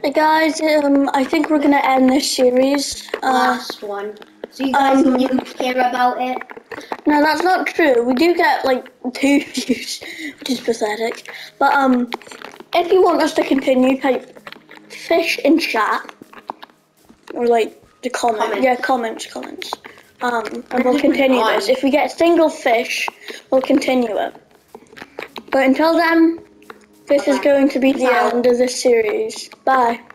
Hey guys, I think we're gonna end this series. Last one. So you guys didn't care about it? No, that's not true. We do get like 2 views, which is pathetic. But if you want us to continue, type fish in chat or like the comment. Yeah, comments. And we'll continue this. If we get a single fish, we'll continue it. But until then, this is going to be the end of this series. Bye.